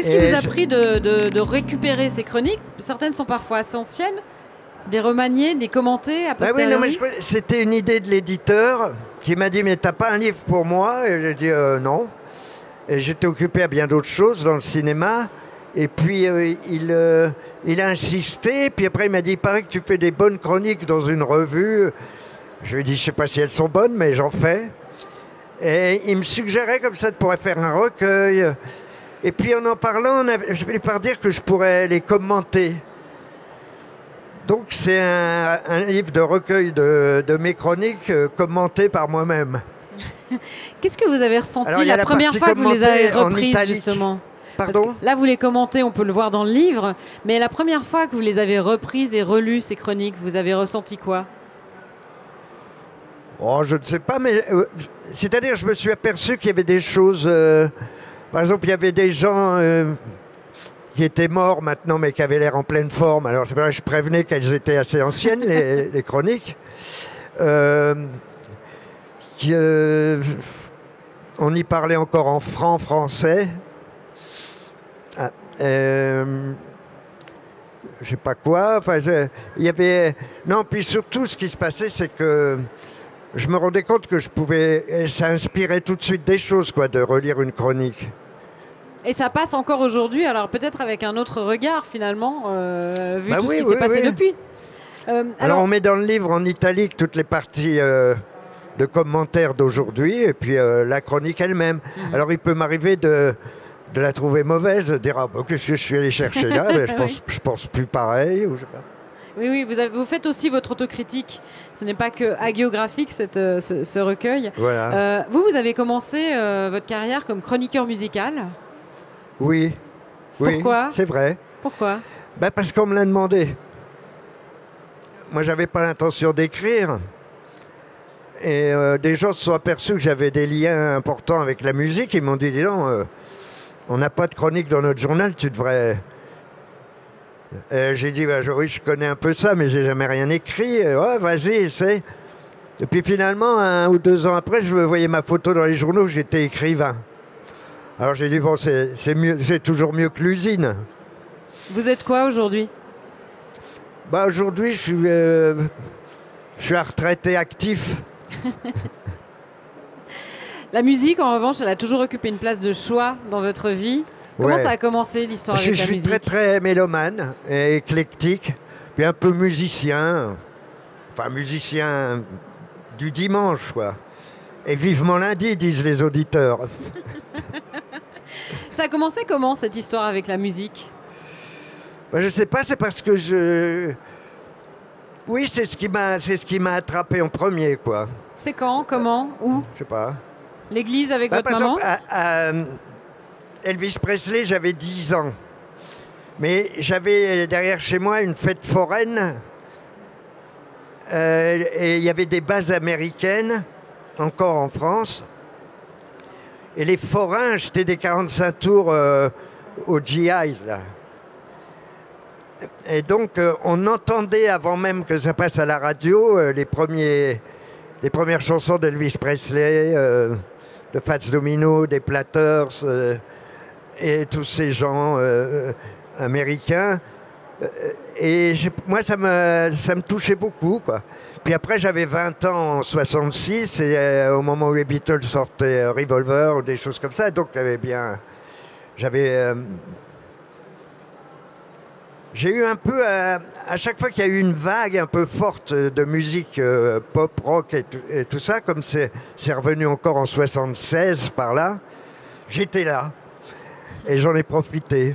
Qu'est-ce qui vous a pris de récupérer ces chroniques? Certaines sont parfois assez anciennes, des remanier, des commenter à posteriori. Oui, c'était une idée de l'éditeur qui m'a dit « Mais t'as pas un livre pour moi ?» Et j'ai dit « Non ». Et j'étais occupé à bien d'autres choses dans le cinéma. Et puis il a insisté. Puis après il m'a dit « Il paraît que tu fais des bonnes chroniques dans une revue ». Je lui ai dit « Je sais pas si elles sont bonnes, mais j'en fais ». Et il me suggérait comme ça de pourrait faire un recueil. Et puis en parlant, je vais par dire que je pourrais les commenter. Donc c'est un livre de recueil de mes chroniques commenté par moi-même. Qu'est-ce que vous avez ressenti la première fois que vous les avez reprises, justement? Pardon? Là, vous les commentez, on peut le voir dans le livre, mais la première fois que vous les avez reprises et relues, ces chroniques, vous avez ressenti quoi? Oh, je ne sais pas, mais c'est-à-dire je me suis aperçu qu'il y avait des choses... par exemple, il y avait des gens qui étaient morts maintenant, mais qui avaient l'air en pleine forme. Alors, c'est vrai, je prévenais qu'elles étaient assez anciennes, les chroniques. On y parlait encore en français. Je sais pas quoi. Enfin, il y avait... Non, puis surtout, ce qui se passait, c'est que je me rendais compte que je pouvais... Ça inspirait tout de suite des choses, quoi, de relire une chronique. Et ça passe encore aujourd'hui, alors peut-être avec un autre regard, finalement, vu tout ce qui s'est passé depuis. Alors, on met dans le livre en italique toutes les parties de commentaires d'aujourd'hui, et puis la chronique elle-même. Alors, il peut m'arriver de la trouver mauvaise, de dire qu'est-ce que je suis allé chercher là? Je pense plus pareil. Ou je sais pas. Oui, vous faites aussi votre autocritique. Ce n'est pas que hagiographique, ce recueil. Voilà. Vous avez commencé votre carrière comme chroniqueur musical. Oui. Pourquoi? C'est vrai. Pourquoi? Parce qu'on me l'a demandé. Moi, j'avais pas l'intention d'écrire. Et des gens se sont aperçus que j'avais des liens importants avec la musique. Ils m'ont dit, dis donc, on n'a pas de chronique dans notre journal, tu devrais... J'ai dit, oui, je connais un peu ça, mais j'ai jamais rien écrit. Ouais, vas-y, essaie. Et puis finalement, 1 ou 2 ans après, je voyais ma photo dans les journaux, j'étais écrivain. Alors j'ai dit, bon, c'est mieux, c'est toujours mieux que l'usine. Vous êtes quoi aujourd'hui? Aujourd'hui, je suis un retraité actif. La musique, en revanche, elle a toujours occupé une place de choix dans votre vie. Comment ça a commencé, l'histoire avec la musique? Je suis très, très mélomane et éclectique, puis un peu musicien. Enfin, musicien du dimanche, quoi. Et vivement lundi, disent les auditeurs. Ça a commencé comment, cette histoire avec la musique? Je sais pas, c'est parce que Oui, c'est ce qui m'a attrapé en premier, quoi. C'est quand? Comment? Où? Je sais pas. L'église avec votre maman? Par exemple, Elvis Presley, j'avais 10 ans. Mais j'avais derrière chez moi une fête foraine. Et il y avait des bases américaines, encore en France. Et les forains achetaient des 45 tours aux GIs, là. Et donc, on entendait, avant même que ça passe à la radio, les premières chansons d'Elvis Presley, de Fats Domino, des Platters, et tous ces gens américains. Moi, ça me touchait beaucoup, quoi. Puis après, j'avais 20 ans en 66, et au moment où les Beatles sortaient Revolver ou des choses comme ça, donc j'ai eu un peu, à chaque fois qu'il y a eu une vague un peu forte de musique pop, rock et tout ça, comme c'est revenu encore en 76 par là, j'étais là et j'en ai profité.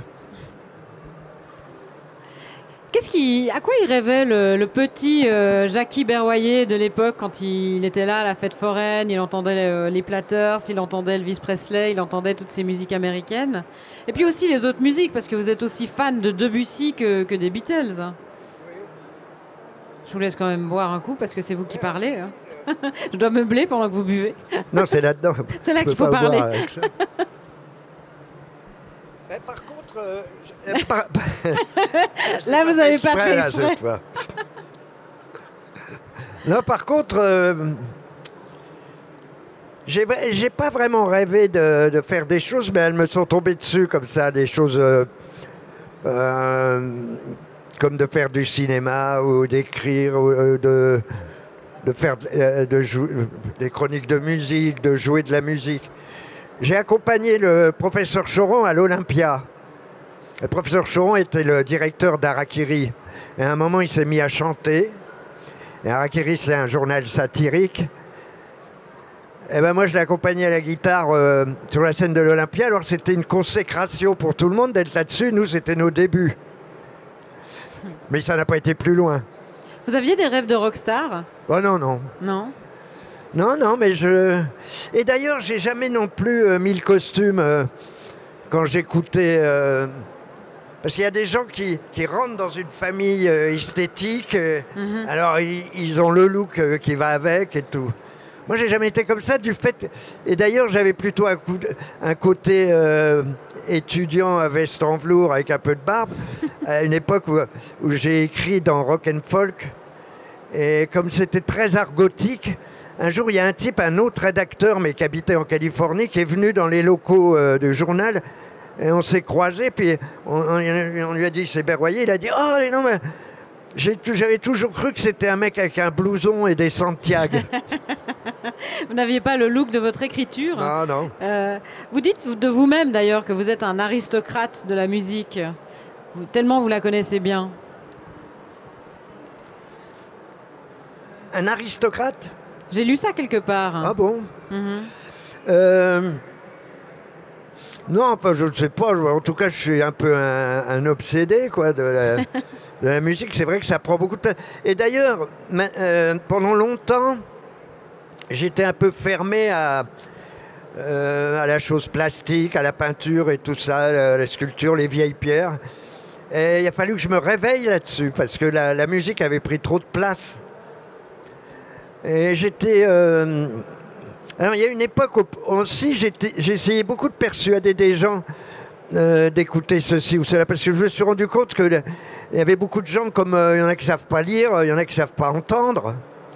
À quoi il rêvait le petit Jackie Berroyer de l'époque quand il était là à la fête foraine, il entendait les Platters, il entendait Elvis Presley, il entendait toutes ces musiques américaines. Et puis aussi les autres musiques, parce que vous êtes aussi fan de Debussy que des Beatles. Je vous laisse quand même boire un coup parce que c'est vous qui parlez. Hein. Je dois meubler pendant que vous buvez. Non, c'est là-dedans. C'est là qu'il faut parler. Mais par contre... là, vous n'avez pas fait exprès. Non, par contre... J'ai pas vraiment rêvé de faire des choses, mais elles me sont tombées dessus comme ça, des choses comme de faire du cinéma ou d'écrire, ou de faire des chroniques de musique, de jouer de la musique. J'ai accompagné le professeur Choron à l'Olympia. Le professeur Choron était le directeur d'Harakiri. Et à un moment, il s'est mis à chanter. Et Harakiri, c'est un journal satirique. Et ben moi, je l'ai accompagné à la guitare sur la scène de l'Olympia. Alors, c'était une consécration pour tout le monde d'être là-dessus. Nous, c'était nos débuts. Mais ça n'a pas été plus loin. Vous aviez des rêves de rockstar? Oh non, non. Non? Non, mais je... Et d'ailleurs, j'ai jamais non plus mis le costume quand j'écoutais... Parce qu'il y a des gens qui rentrent dans une famille esthétique. Alors, ils ont le look qui va avec et tout. Moi, j'ai jamais été comme ça du fait... Et d'ailleurs, j'avais plutôt un côté étudiant à veste en velours avec un peu de barbe, à une époque où j'ai écrit dans Rock and Folk. Et comme c'était très argotique, un jour, il y a un type, un autre rédacteur, mais qui habitait en Californie, qui est venu dans les locaux du journal. Et on s'est croisés, puis on lui a dit, c'est Berroyer. Il a dit, oh non, mais j'avais toujours cru que c'était un mec avec un blouson et des Santiago. Vous n'aviez pas le look de votre écriture. Non, non. Vous dites de vous-même d'ailleurs que vous êtes un aristocrate de la musique, tellement vous la connaissez bien. Un aristocrate? J'ai lu ça quelque part. Ah bon? Non, enfin, je ne sais pas. En tout cas, je suis un peu un obsédé quoi, de la musique. C'est vrai que ça prend beaucoup de place. Et d'ailleurs, pendant longtemps, j'étais un peu fermé à la chose plastique, à la peinture et tout ça, la sculpture, les vieilles pierres. Et il a fallu que je me réveille là-dessus, parce que la musique avait pris trop de place. Et j'étais... Alors, il y a une époque aussi, j'ai essayé beaucoup de persuader des gens d'écouter ceci ou cela, parce que je me suis rendu compte qu'il y avait beaucoup de gens, comme il y en a qui ne savent pas lire, il y en a qui ne savent pas entendre.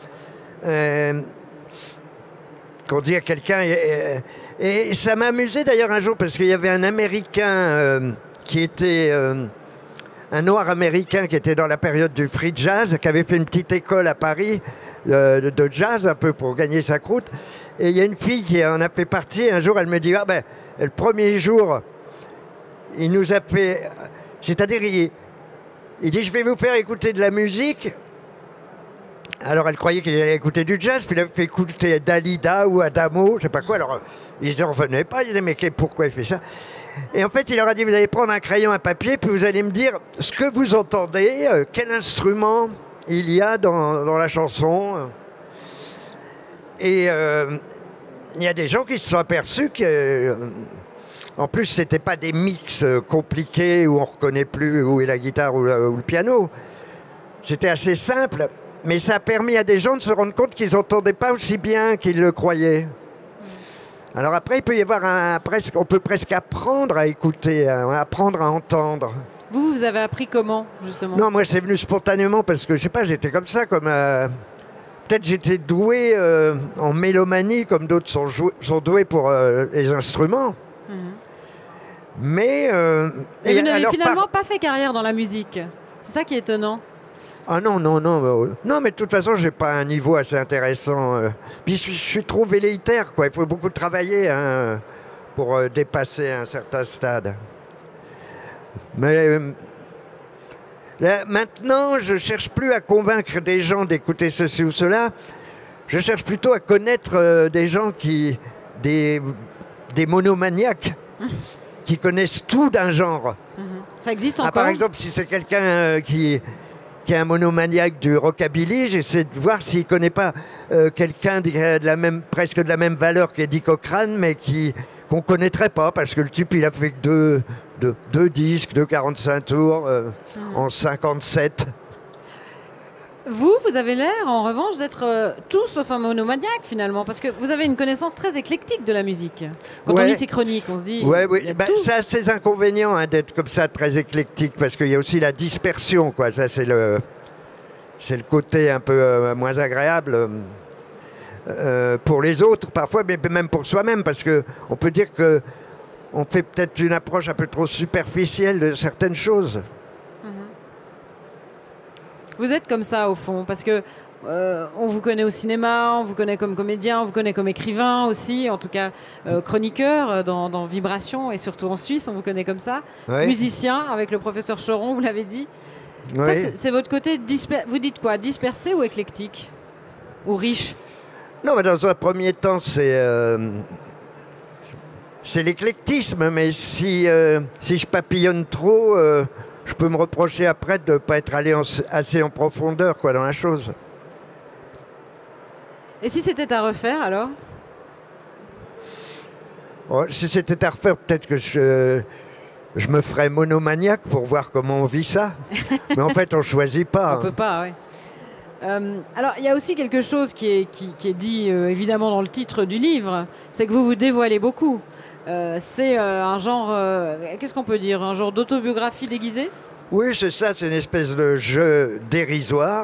Qu'on dit à quelqu'un... Et ça m'a amusé d'ailleurs un jour, parce qu'il y avait un Américain qui était... un noir américain qui était dans la période du free jazz, qui avait fait une petite école à Paris de jazz, un peu pour gagner sa croûte. Et il y a une fille qui en a fait partie. Un jour, elle me dit, ah ben, le premier jour, il nous a fait... C'est-à-dire, il dit, je vais vous faire écouter de la musique. Alors, elle croyait qu'il allait écouter du jazz, puis il a fait écouter Dalida ou Adamo, je sais pas quoi. Alors, ils n'en revenaient pas. Ils disaient, mais pourquoi il fait ça? Et en fait, il leur a dit, vous allez prendre un crayon, un papier, puis vous allez me dire ce que vous entendez, quel instrument il y a dans la chanson. Et il y a des gens qui se sont aperçus que, en plus, c'était pas des mix compliqués où on reconnaît plus où est la guitare ou le piano. C'était assez simple, mais ça a permis à des gens de se rendre compte qu'ils n'entendaient pas aussi bien qu'ils le croyaient. Alors après, il peut y avoir on peut presque apprendre à écouter, apprendre à entendre. Vous avez appris comment, justement? Non, moi, c'est venu spontanément parce que, je sais pas, j'étais comme ça, comme... Peut-être j'étais doué en mélomanie, comme d'autres sont doués pour les instruments. Mais... et vous n'avez finalement pas fait carrière dans la musique. C'est ça qui est étonnant. Ah non. Non, mais de toute façon, j'ai pas un niveau assez intéressant. Puis je suis trop velléitaire, quoi. Il faut beaucoup travailler pour dépasser un certain stade. Mais là, maintenant, je cherche plus à convaincre des gens d'écouter ceci ou cela. Je cherche plutôt à connaître des gens des monomaniaques, qui connaissent tout d'un genre. Ça existe encore? Par exemple, si c'est quelqu'un qui est un monomaniaque du rockabilly, j'essaie de voir s'il ne connaît pas quelqu'un presque de la même valeur qu'Eddie Cochran, mais qu'on ne connaîtrait pas, parce que le type, il a fait que deux disques de 45 tours en 57. Vous avez l'air, en revanche, d'être tout sauf un monomaniaque, finalement, parce que vous avez une connaissance très éclectique de la musique. Quand on lit ces chroniques, on se dit... Oui. Ça a ses inconvénients d'être comme ça, très éclectique, parce qu'il y a aussi la dispersion, quoi. Ça, c'est le côté un peu moins agréable. pour les autres parfois, mais même pour soi-même, parce qu'on peut dire qu'on fait peut-être une approche un peu trop superficielle de certaines choses. Vous êtes comme ça au fond, parce que on vous connaît au cinéma, on vous connaît comme comédien, on vous connaît comme écrivain aussi, en tout cas chroniqueur dans Vibration et surtout en Suisse, on vous connaît comme ça. Ouais. Musicien avec le professeur Choron, vous l'avez dit. Ouais. Ça, c'est votre côté vous dites quoi, dispersé ou éclectique? Ou riche? Non, mais dans un premier temps, c'est l'éclectisme, mais si je papillonne trop, je peux me reprocher après de ne pas être allé assez en profondeur quoi, dans la chose. Et si c'était à refaire alors? Oh, si c'était à refaire, peut-être que je me ferais monomaniaque pour voir comment on vit ça. Mais en fait, on ne choisit pas. On peut pas, oui. Alors, il y a aussi quelque chose qui est dit évidemment dans le titre du livre, c'est que vous vous dévoilez beaucoup. C'est un genre, qu'est-ce qu'on peut dire, un genre d'autobiographie déguisée? Oui, c'est ça, c'est une espèce de jeu dérisoire.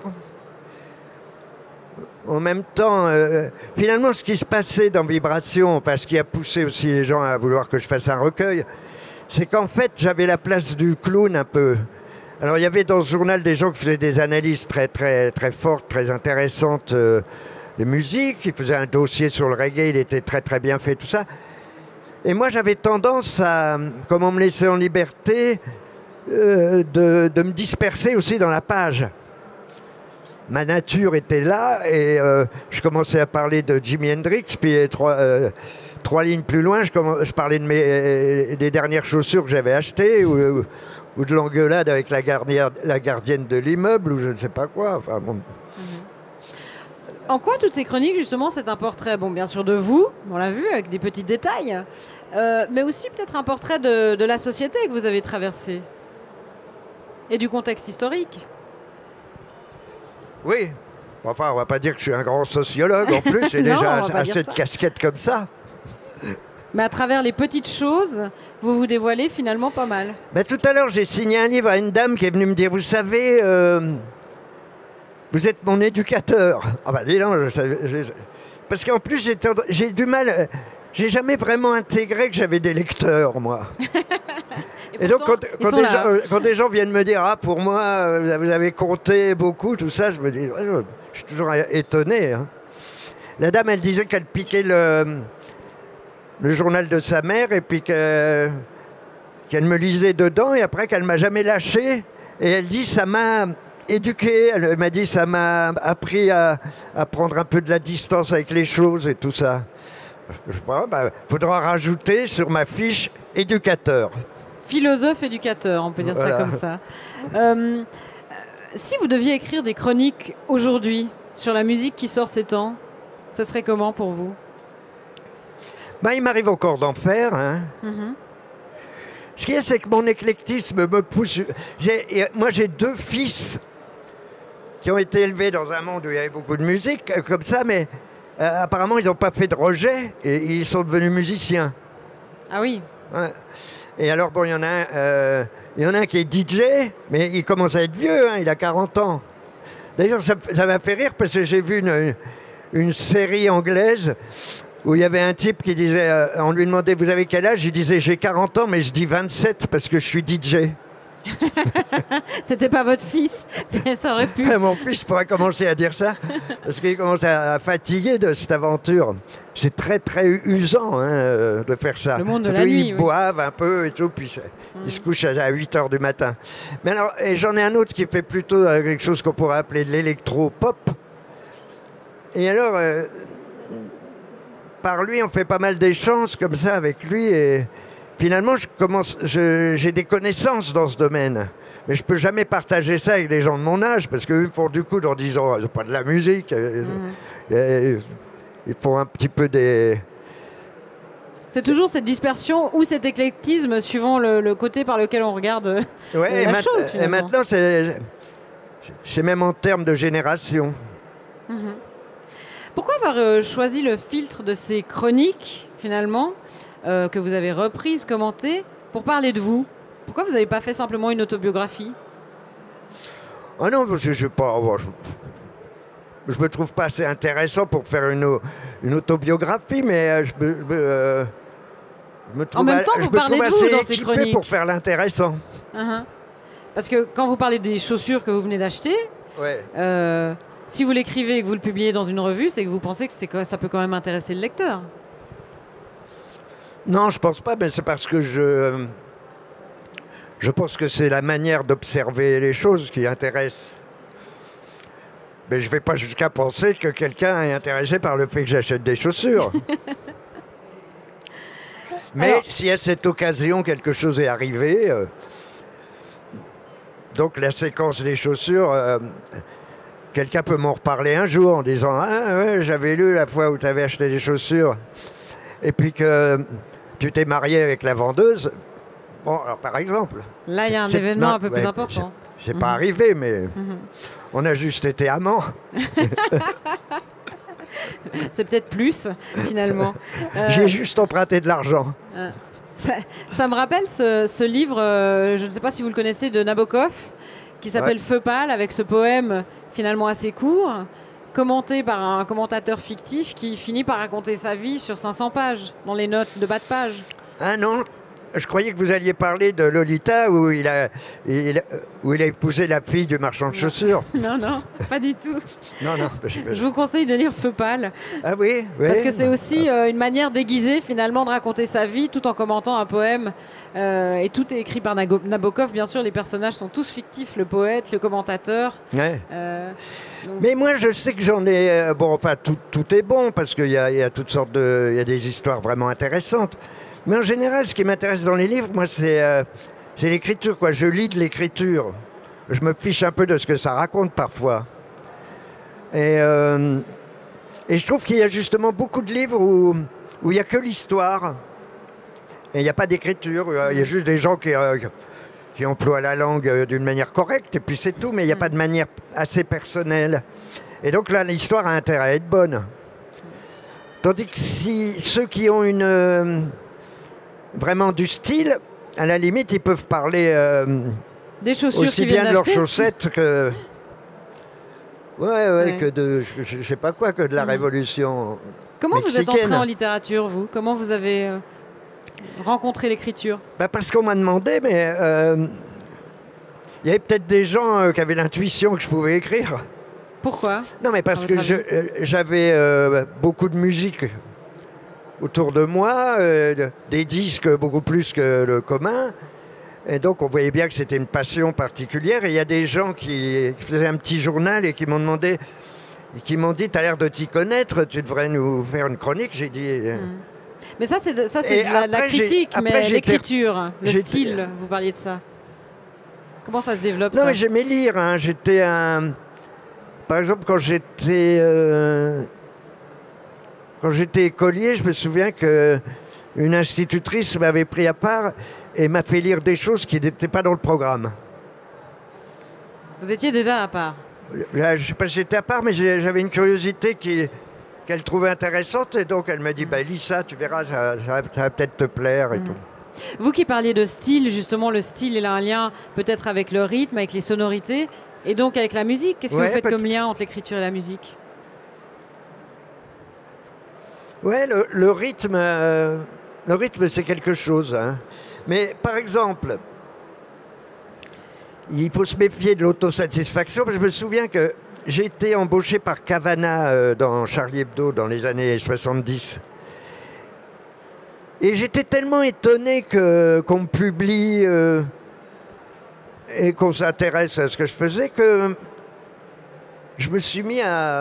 En même temps, finalement, ce qui se passait dans Vibration, parce qu'il a poussé aussi les gens à vouloir que je fasse un recueil, c'est qu'en fait, j'avais la place du clown un peu. Alors, il y avait dans ce journal des gens qui faisaient des analyses très, très, très fortes, très intéressantes de musique. Ils faisaient un dossier sur le reggae, il était très, très bien fait, tout ça. Et moi, j'avais tendance à, comme on me laissait en liberté, de me disperser aussi dans la page. Ma nature était là et je commençais à parler de Jimi Hendrix, puis trois lignes plus loin, je parlais des dernières chaussures que j'avais achetées ou de l'engueulade avec la gardienne de l'immeuble ou je ne sais pas quoi. Enfin, bon. En quoi toutes ces chroniques, justement, c'est un portrait, bon, bien sûr de vous, on l'a vu, avec des petits détails, mais aussi peut-être un portrait de la société que vous avez traversée et du contexte historique. Oui. Enfin, on va pas dire que je suis un grand sociologue en plus, j'ai déjà assez de casquettes comme ça. Mais à travers les petites choses, vous vous dévoilez finalement pas mal. Ben, tout à l'heure, j'ai signé un livre à une dame qui est venue me dire, vous savez, vous êtes mon éducateur. Ah ben, dis donc, parce qu'en plus, j'ai du mal, j'ai jamais vraiment intégré que j'avais des lecteurs, moi. Et donc, quand des gens viennent me dire « Ah, pour moi, vous avez compté beaucoup, tout ça », je me dis ouais, « Je suis toujours étonné. Hein. » La dame, elle disait qu'elle piquait le journal de sa mère et puis qu'elle me lisait dedans et après qu'elle m'a jamais lâché. Et elle dit « Ça m'a éduqué. » Elle m'a dit « Ça m'a appris à prendre un peu de la distance avec les choses et tout ça. » Faudra rajouter sur ma fiche « éducateur ». Philosophe éducateur, on peut dire ça comme ça. Si vous deviez écrire des chroniques aujourd'hui sur la musique qui sort ces temps, ça serait comment pour vous? Il m'arrive encore d'en faire. Hein. Ce qu'il y a, c'est que mon éclectisme me pousse. Moi, j'ai 2 fils qui ont été élevés dans un monde où il y avait beaucoup de musique, comme ça, mais apparemment, ils n'ont pas fait de rejet et ils sont devenus musiciens. Ah oui. Ouais. Et alors, bon, il y en a un qui est DJ, mais il commence à être vieux, hein, il a 40 ans. D'ailleurs, ça m'a fait rire parce que j'ai vu une série anglaise où il y avait un type qui disait, on lui demandait, vous avez quel âge? Il disait, j'ai 40 ans, mais je dis 27 parce que je suis DJ. C'était pas votre fils, mais ça aurait pu. Mon fils pourrait commencer à dire ça, parce qu'il commence à fatiguer de cette aventure. C'est très très usant hein, de faire ça. Le monde de la nuit. Ils boivent un peu et tout, puis ils se couchent à 8 h du matin. Mais alors, et j'en ai un autre qui fait plutôt quelque chose qu'on pourrait appeler de l'électro-pop. Et alors, par lui, on fait pas mal d'échanges comme ça avec lui et finalement, j'ai des connaissances dans ce domaine. Mais je ne peux jamais partager ça avec les gens de mon âge, parce qu'eux font du coup en disant c'est pas de la musique. Ils font un petit peu des... C'est toujours cette dispersion ou cet éclectisme, suivant le côté par lequel on regarde la chose, finalement. Et maintenant, c'est même en termes de génération. Pourquoi avoir choisi le filtre de ces chroniques, finalement, que vous avez reprises, commentées, pour parler de vous? Pourquoi vous n'avez pas fait simplement une autobiographie? Ah non, parce que je sais pas... je me trouve pas assez intéressant pour faire une autobiographie, mais je me trouve, même temps, vous parlez de vous assez dans ces équipé chroniques. pour faire l'intéressant. Uh-huh. Parce que quand vous parlez des chaussures que vous venez d'acheter, Ouais. si vous l'écrivez et que vous le publiez dans une revue, c'est que vous pensez que ça peut quand même intéresser le lecteur. Non, je pense pas, mais c'est parce que je pense que c'est la manière d'observer les choses qui intéresse. Mais je ne vais pas jusqu'à penser que quelqu'un est intéressé par le fait que j'achète des chaussures. Mais Alors, si à cette occasion quelque chose est arrivé, donc la séquence des chaussures, quelqu'un peut m'en reparler un jour en disant « Ah ouais, j'avais lu la fois où tu avais acheté des chaussures et puis que tu t'es marié avec la vendeuse. » Bon, alors par exemple. là, il y a un événement un peu plus important. C'est pas arrivé, mais Mhm. on a juste été amants. C'est peut-être plus, finalement. J'ai juste emprunté de l'argent. Ça me rappelle ce livre, je ne sais pas si vous le connaissez, de Nabokov, qui s'appelle Ouais. Feu pâle, avec ce poème finalement assez court, commenté par un commentateur fictif qui finit par raconter sa vie sur 500 pages, dans les notes de bas de page. Ah non, je croyais que vous alliez parler de Lolita où il a épousé la fille du marchand de chaussures. Non, non, pas du tout. Non, non. Je vous conseille de lire Feu pâle, Ah oui, oui. parce que c'est aussi une manière déguisée finalement de raconter sa vie tout en commentant un poème. Et tout est écrit par Nabokov, bien sûr, les personnages sont tous fictifs, le poète, le commentateur. Ouais. Donc- Mais moi, je sais que j'en ai... bon, enfin, tout est bon, parce qu'il y a toutes sortes de... Il y a des histoires vraiment intéressantes. Mais en général, ce qui m'intéresse dans les livres, moi, c'est l'écriture, quoi. Je lis de l'écriture. Je me fiche un peu de ce que ça raconte, parfois. Et je trouve qu'il y a justement beaucoup de livres où il n'y a que l'histoire. Et il n'y a pas d'écriture. Il y a juste des gens qui emploient la langue d'une manière correcte, et puis c'est tout, mais il n'y a pas de manière assez personnelle. Et donc là, l'histoire a intérêt à être bonne. Tandis que si ceux qui ont vraiment du style, à la limite, ils peuvent parler Des chaussures aussi qui viennent bien de leurs d'acheter. chaussettes que... Ouais. que de... Je sais pas quoi, que de la Révolution. Comment vous êtes mexicaine. entré en littérature, vous? Comment vous avez rencontré l'écriture? Bah parce qu'on m'a demandé, mais il y avait peut-être des gens qui avaient l'intuition que je pouvais écrire. Pourquoi? Non, mais parce À que votre avis j'avais beaucoup de musique autour de moi, des disques beaucoup plus que le commun. Et donc, on voyait bien que c'était une passion particulière. Et il y a des gens qui faisaient un petit journal et qui m'ont demandé, qui m'ont dit, tu as l'air de t'y connaître, tu devrais nous faire une chronique. J'ai dit... Mais ça, c'est de Et la après, critique, après, mais j'étais- l'écriture, le j'étais- style, vous parliez de ça. Comment ça se développe, Non, ça? mais j'aimais lire. Hein. J'étais un... Par exemple, quand j'étais écolier, je me souviens que une institutrice m'avait pris à part et m'a fait lire des choses qui n'étaient pas dans le programme. Vous étiez déjà à part. Là, je ne sais pas si j'étais à part, mais j'avais une curiosité qu'elle trouvait intéressante, et donc elle m'a dit bah, lis ça, tu verras, ça va peut-être te plaire et tout. Vous qui parliez de style, justement, le style, il a un lien peut-être avec le rythme, avec les sonorités, et donc avec la musique. Qu'est-ce que Ouais, vous faites peut- comme lien entre l'écriture et la musique? Ouais, le rythme, c'est quelque chose. Hein. Mais par exemple, il faut se méfier de l'autosatisfaction. Je me souviens que j'ai été embauché par Cavana dans Charlie Hebdo dans les années 70. Et j'étais tellement étonné qu'on me publie et qu'on s'intéresse à ce que je faisais que je me suis mis à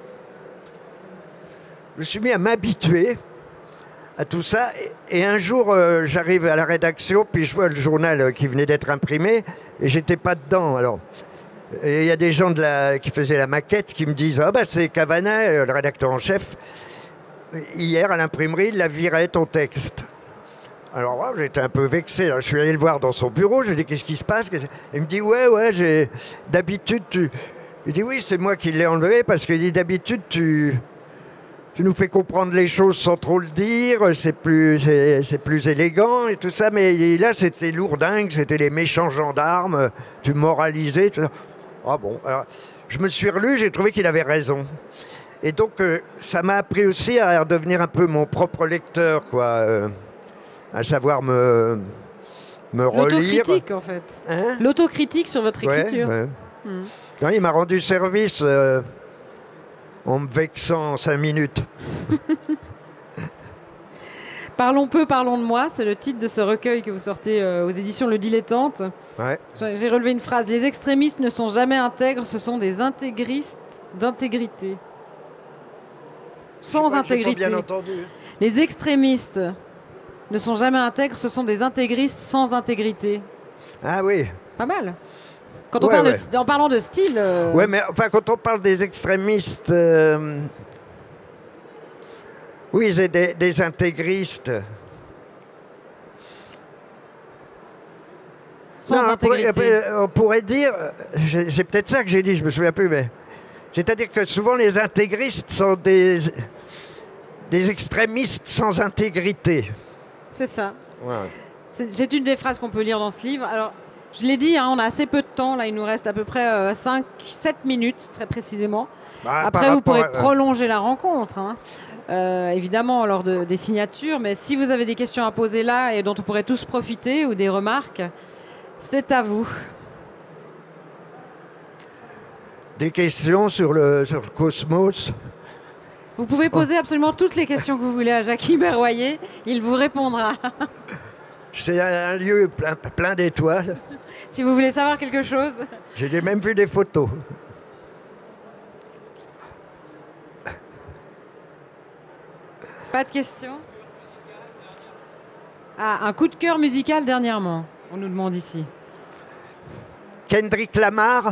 m'habituer à tout ça. Et un jour, j'arrive à la rédaction, puis je vois le journal qui venait d'être imprimé, et j'étais pas dedans. Alors, et il y a des gens qui faisaient la maquette qui me disent ah bah c'est Cavana, le rédacteur en chef. Hier à l'imprimerie, il la virait ton texte. Alors moi, j'étais un peu vexé. Alors, je suis allé le voir dans son bureau. Je lui ai dit qu'est-ce qui se passe? Il me dit ouais, d'habitude Il dit oui, c'est moi qui l'ai enlevé parce qu'il dit d'habitude tu nous fais comprendre les choses sans trop le dire, c'est plus élégant et tout ça, mais là c'était lourdingue, c'était les méchants gendarmes, tu moralisais, tout ça. Ah bon, alors, je me suis relu, j'ai trouvé qu'il avait raison. Et donc, ça m'a appris aussi à devenir un peu mon propre lecteur, quoi. À savoir me relire. L'autocritique, en fait. Hein? L'autocritique sur votre Ouais, écriture. ouais. Hmm. Non, il m'a rendu service en me vexant en 5 minutes. Parlons peu, parlons de moi, c'est le titre de ce recueil que vous sortez aux éditions Le Dilettante. Ouais. J'ai relevé une phrase. Les extrémistes ne sont jamais intègres, ce sont des intégristes d'intégrité. Sans intégrité. J'ai pas bien entendu. Les extrémistes ne sont jamais intègres, ce sont des intégristes sans intégrité. Ah oui. Pas mal. Quand on Ouais, parle ouais. en parlant de style... Ouais, mais enfin, quand on parle des extrémistes... oui, c'est des intégristes. sans Non, intégrité. on pourrait dire... c'est peut-être ça que j'ai dit, je me souviens plus, mais... C'est-à-dire que souvent les intégristes sont des extrémistes sans intégrité. C'est ça. Ouais. C'est une des phrases qu'on peut lire dans ce livre. Alors, je l'ai dit, hein, on a assez peu de temps. Là, il nous reste à peu près 5-7 minutes, très précisément. Bah, Après, vous pourrez à- prolonger la rencontre, hein. Évidemment, lors des signatures. Mais si vous avez des questions à poser là et dont on pourrait tous profiter ou des remarques, c'est à vous. Des questions sur le cosmos. Vous pouvez poser absolument toutes les questions que vous voulez à Jackie Berroyer. Il vous répondra. C'est un lieu plein d'étoiles. Si vous voulez savoir quelque chose. J'ai même vu des photos. Pas de questions? Ah, un coup de cœur musical dernièrement, on nous demande ici. Kendrick Lamar,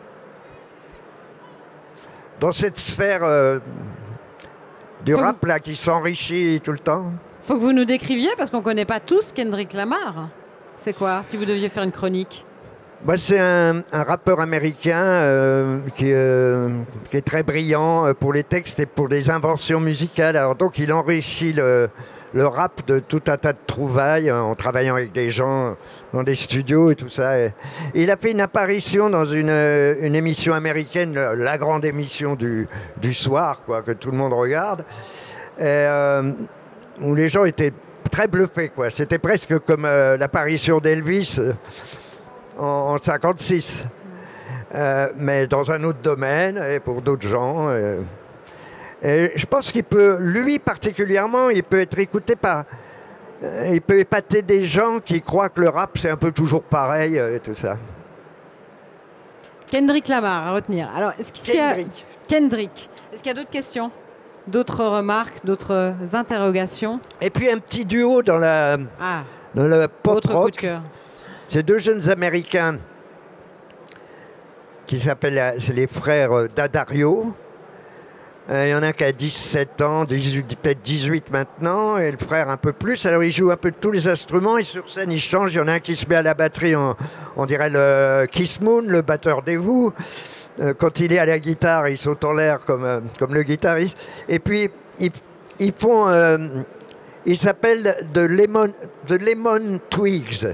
dans cette sphère du Faut rap là, qui s'enrichit tout le temps. Faut que vous nous décriviez parce qu'on connaît pas tous Kendrick Lamar. C'est quoi, si vous deviez faire une chronique? Bah, c'est un rappeur américain qui est très brillant pour les textes et pour les inventions musicales. Alors donc il enrichit le rap de tout un tas de trouvailles en travaillant avec des gens dans des studios et tout ça. Et il a fait une apparition dans une émission américaine, la grande émission du soir, quoi, que tout le monde regarde, et, où les gens étaient très bluffés, quoi. C'était presque comme l'apparition d'Elvis en 56, mais dans un autre domaine et pour d'autres gens. Et je pense qu'il peut, lui particulièrement, il peut être écouté par... il peut épater des gens qui croient que le rap, c'est un peu toujours pareil et tout ça. Kendrick Lamar, à retenir. Alors, est-ce qu'il y a... Kendrick. Est-ce qu'il y a d'autres questions? D'autres remarques? D'autres interrogations? Et puis un petit duo dans le pop Autre coup de rock. cœur. C'est deux jeunes Américains qui s'appellent c'est les frères D'Addario. Il y en a qui a 17 ans, peut-être 18 maintenant, et le frère un peu plus. Alors il joue un peu de tous les instruments et sur scène il change. Il y en a un qui se met à la batterie, on dirait le Kiss Moon, le batteur des Who. Quand il est à la guitare, il saute en l'air comme le guitariste. Et puis ils font... ils s'appellent The Lemon Twigs.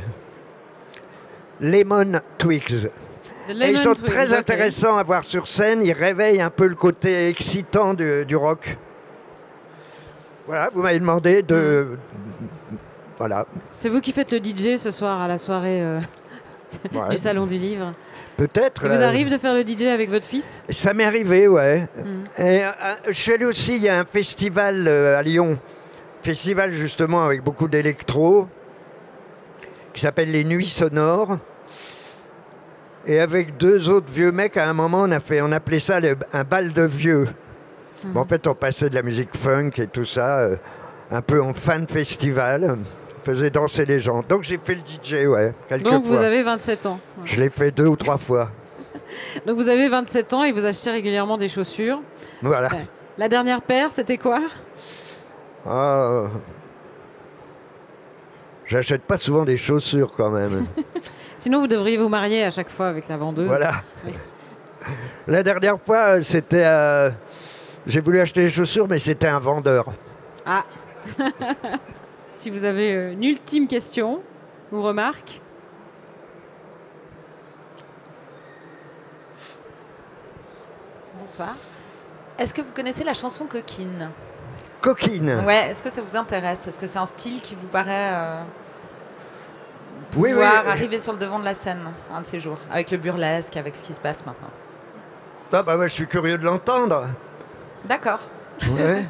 Lemon Twigs. Et ils sont très intéressants à voir sur scène. Ils réveillent un peu le côté excitant du rock. Voilà, vous m'avez demandé de... Voilà. C'est vous qui faites le DJ ce soir à la soirée Ouais. du Salon du Livre. Peut-être. Il vous arrive de faire le DJ avec votre fils? Ça m'est arrivé, ouais. Et, je suis allé aussi, il y a un festival à Lyon. Festival justement avec beaucoup d'électro, qui s'appelle les Nuits Sonores. Et avec deux autres vieux mecs, à un moment, on appelait ça un bal de vieux. Bon, en fait, on passait de la musique funk et tout ça, un peu en fin de festival. On faisait danser les gens. Donc j'ai fait le DJ, ouais, quelques fois. Donc vous avez 27 ans. Je l'ai fait 2 ou 3 fois. Donc vous avez 27 ans et vous achetez régulièrement des chaussures. Voilà. Ouais. La dernière paire, c'était quoi? Ah, j'achète pas souvent des chaussures quand même. Sinon, vous devriez vous marier à chaque fois avec la vendeuse. Voilà. Oui. La dernière fois, c'était... j'ai voulu acheter des chaussures, mais c'était un vendeur. Ah. Si vous avez une ultime question ou remarque. Bonsoir. Est-ce que vous connaissez la chanson Coquine? Coquine. Ouais, est-ce que ça vous intéresse? Est-ce que c'est un style qui vous paraît Oui, pouvoir oui. arriver sur le devant de la scène un de ces jours, avec le burlesque, avec ce qui se passe maintenant? Ah, bah, moi, je suis curieux de l'entendre. D'accord. Ouais.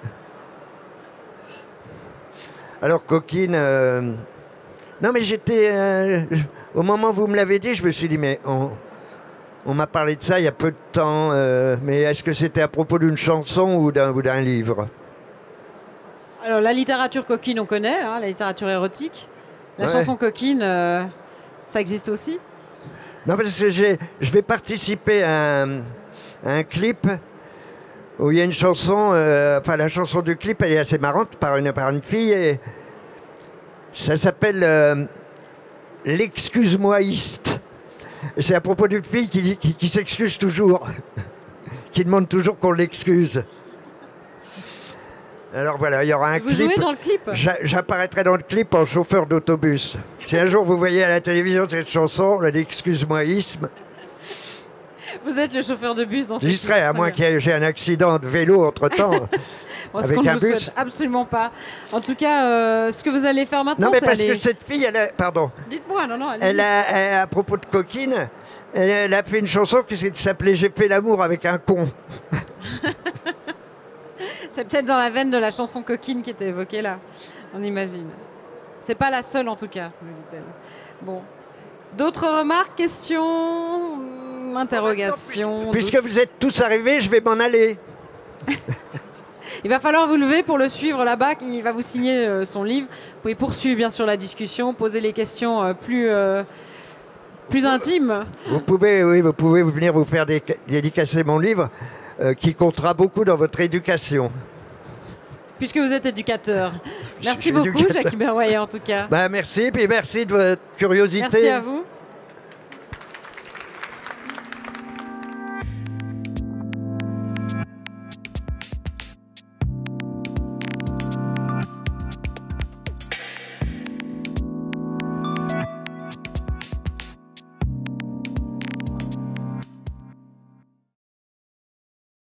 Alors, Coquine... Non, mais j'étais... Au moment où vous me l'avez dit, je me suis dit, mais on m'a parlé de ça il y a peu de temps. Mais est-ce que c'était à propos d'une chanson ou d'un livre? Alors, la littérature coquine, on connaît, hein, la littérature érotique. La Ouais. chanson coquine, ça existe aussi. Non, parce que je vais participer à un clip où il y a une chanson, enfin la chanson du clip, elle est assez marrante, par une fille, et ça s'appelle L'excuse-moiste. Et c'est à propos d'une fille qui s'excuse toujours, qui demande toujours qu'on l'excuse. Alors voilà, il y aura un Vous clip. jouez dans le clip? J'apparaîtrai dans le clip en chauffeur d'autobus. Si un jour vous voyez à la télévision cette chanson, l'excuse-moisme, Vous êtes le chauffeur de bus dans ce j'y clip. serai, à Très moins bien. qu'il y ait un accident de vélo entre-temps. Bon, ce avec qu'on ne un vous bus. souhaite absolument pas. En tout cas, ce que vous allez faire maintenant, Non, mais c'est parce aller... que cette fille, pardon, Dites-moi, non, allez-y. à propos de Coquine, elle a fait une chanson qui s'appelait J'ai fait l'amour avec un con. C'est peut-être dans la veine de la chanson coquine qui était évoquée là, on imagine. C'est pas la seule en tout cas, me dit-elle. Bon. D'autres remarques, questions, interrogations? Puisque doutes vous êtes tous arrivés, je vais m'en aller. Il va falloir vous lever pour le suivre là-bas, il va vous signer son livre. Vous pouvez poursuivre bien sûr la discussion, poser les questions plus intimes. Vous pouvez venir vous faire dédicacer mon livre, qui comptera beaucoup dans votre éducation. Puisque vous êtes éducateur. Je Merci suis beaucoup, éducateur. Jackie Berroyer, en tout cas. Bah, merci, puis merci de votre curiosité. Merci à vous.